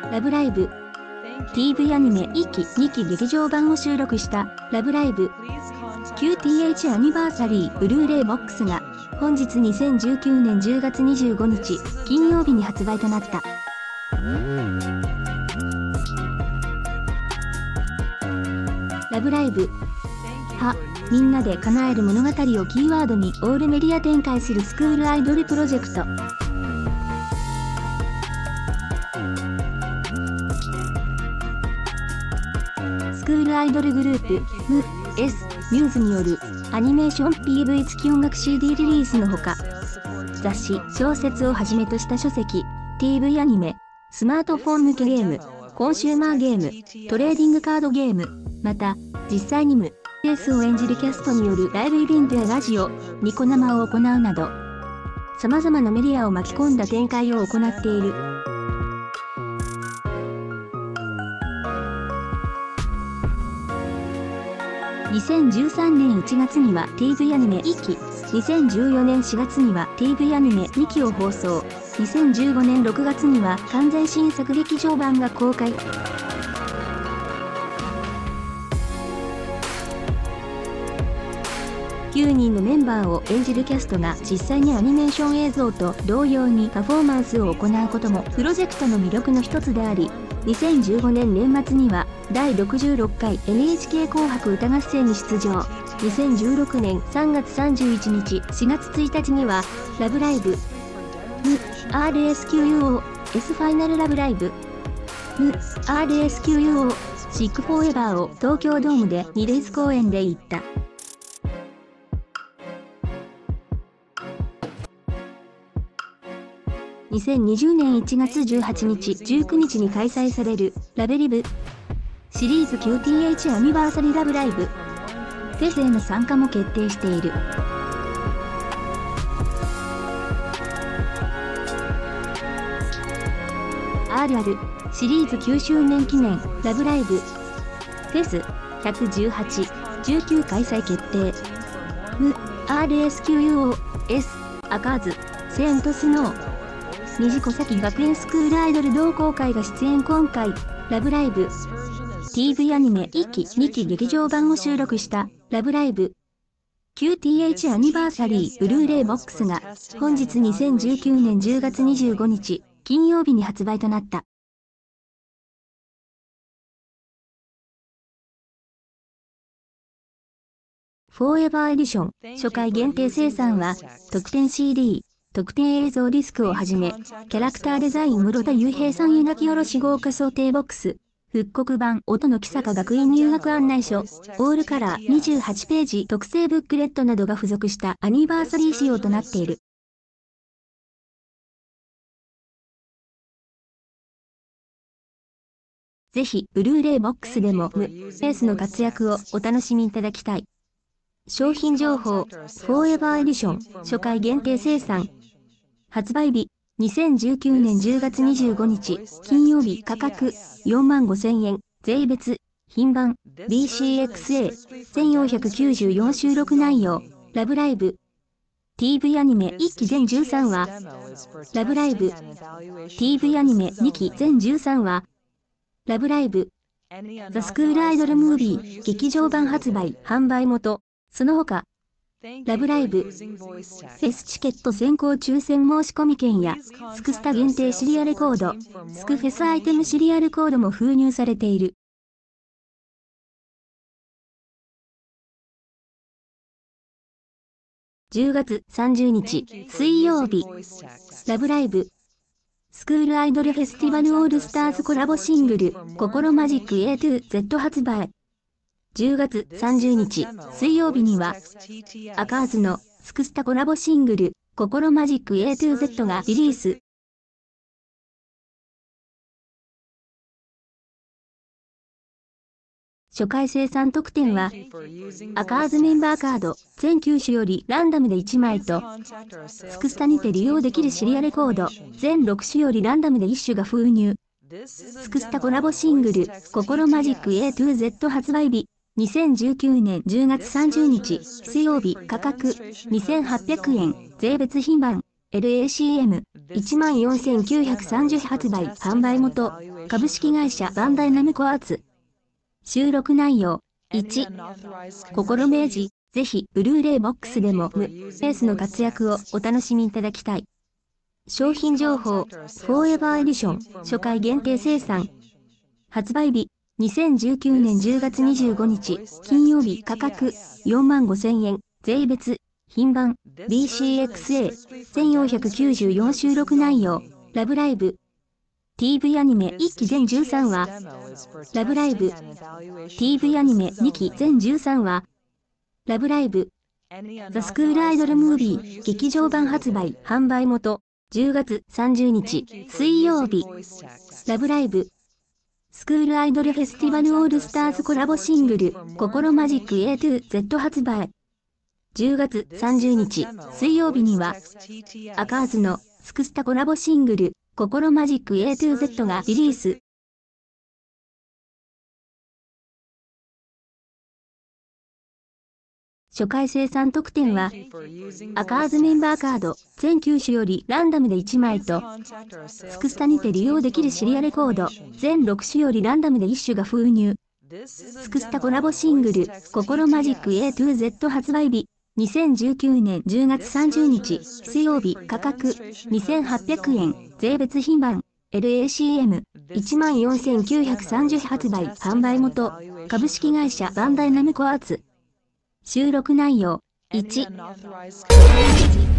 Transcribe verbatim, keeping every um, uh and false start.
ラブライブ ティーブイ アニメいっきにき劇場版を収録したラブライブ キューティーエイチ アニバーサリーブルーレイボックスが本日にせんじゅうきゅうねんじゅうがつにじゅうごにち金曜日に発売となった。ラブライブはみんなで叶える物語をキーワードにオールメディア展開するスクールアイドルプロジェクト。スクールアイドルグループ ム エス ミューズによるアニメーション ピーブイ 付き音楽 シーディー リリースのほか、雑誌小説をはじめとした書籍、ティーブイ アニメ、スマートフォン向けゲーム、コンシューマーゲーム、トレーディングカードゲーム、また実際にム エス を演じるキャストによるライブイベントやラジオ、ニコ生を行うなど、様々なメディアを巻き込んだ展開を行っている。にせんじゅうさんねんいちがつには ティーブイ アニメいっき、にせんじゅうよねんしがつには ティーブイ アニメにきを放送、にせんじゅうごねんろくがつには完全新作劇場版が公開。きゅうにんのメンバーを演じるキャストが実際にアニメーション映像と同様にパフォーマンスを行うこともプロジェクトの魅力の一つであり、にせんじゅうごねん年末にはだいろくじゅうろっかい エヌエイチケー 紅白歌合戦に出場。にせんじゅうろくねんさんがつさんじゅういちにち、しがつついたちにはラブライブ ム アールエスキューユーオー S ファイナルラブライブ ム アールエスキューユーオー シックフォーエバーを東京ドームでにレース公演で行った。にせんにじゅうねんいちがつじゅうはちにち、じゅうくにちに開催されるラベリブシリーズ キューティーエイチ アニバーサリーラブライブフェスへの参加も決定している。アールアール シリーズきゅうしゅうねん記念ラブライブフェスひゃくじゅうはち、じゅうきゅう開催決定。ム アールエスキューユーオー S アカーズセントスノー虹小崎学園スクールアイドル同好会が出演。今回ラブライブ ティーブイ アニメいっきにき劇場版を収録したラブライブ キューティーエイチ アニバーサリーブルーレイボックスが本日にせんじゅうきゅうねんじゅうがつにじゅうごにち金曜日に発売となった。フォーエバーエディション初回限定生産は特典 シーディー、特典映像ディスクをはじめ、キャラクターデザイン室田雄平さん描き下ろし豪華想定ボックス、復刻版音の木坂学院入学案内書、オールカラーにじゅうはちページ特製ブックレットなどが付属したアニバーサリー仕様となっている。ぜひ、ブルーレイボックスでもム・エースの活躍をお楽しみいただきたい。商品情報、フォーエバーエディション初回限定生産。発売日、にせんじゅうきゅうねんじゅうがつにじゅうごにち、金曜日価格、よんまんごせんえん、税別、品番、ビーシーエックスエー、せんよんひゃくきゅうじゅうよん収録内容、ラブライブ、ティーブイ アニメいっき全じゅうさんわ、ラブライブ、ティーブイ アニメにき全じゅうさんわ、ラブライブ、ザ・スクールアイドルムービー、劇場版発売、販売元、その他、ラブライブ、フェスチケット先行抽選申込券や、スクスタ限定シリアルコード、スクフェスアイテムシリアルコードも封入されている。じゅうがつさんじゅうにち、水曜日、ラブライブ、スクールアイドルフェスティバルオールスターズコラボシングル、心マジック エーツーゼット 発売。じゅうがつさんじゅうにち、水曜日には、アカーズのスクスタコラボシングル、心マジック エーツーゼット がリリース。初回生産特典は、アカーズメンバーカード全きゅうしゅよりランダムでいちまいと、スクスタにて利用できるシリアルコード全ろくしゅよりランダムでいっしゅが封入。スクスタコラボシングル、心マジック エーツーゼット 発売日。にせんじゅうきゅうねんじゅうがつさんじゅうにち、水曜日、価格、にせんはっぴゃくえん、税別品番、 エルエーシーエム、いちまんよんせんきゅうひゃくさんじゅう 発売販売元、株式会社バンダイナムコアーツ。収録内容、いち、心明示、ぜひ、ブルーレイボックスでもム、エースの活躍をお楽しみいただきたい。商品情報、フォーエバーエディション、初回限定生産。発売日、にせんじゅうきゅうねんじゅうがつにじゅうごにち、金曜日価格、よんまんごせんえん、税別、品番、ビーシーエックスエー、せんよんひゃくきゅうじゅうよん 収録内容、ラブライブ。ティーブイ アニメいっき全じゅうさんわ、ラブライブ。ティーブイ アニメにき全じゅうさんわ、ラブライブ。ザ・スクールアイドルムービー、劇場版発売、販売元、じゅうがつさんじゅうにち、水曜日。ラブライブ。スクールアイドルフェスティバルオールスターズコラボシングル、心マジック エーツーゼット 発売。じゅうがつさんじゅうにち、水曜日には、アカーズのスクスタコラボシングル、心マジック エーツーゼット がリリース。初回生産特典は、アカーズメンバーカード全きゅうしゅよりランダムでいちまいと、スクスタにて利用できるシリアレコード全ろくしゅよりランダムでいっしゅが封入。スクスタコラボシングル、心マジック エーツーゼット 発売日、にせんじゅうきゅうねんじゅうがつさんじゅうにち、水曜日、価格、にせんはっぴゃくえん、税別品番、エルエーシーエム、いちまんよんせんきゅうひゃくさんじゅう 発売、販売元、株式会社バンダイナムコアーツ。収録内容、いち。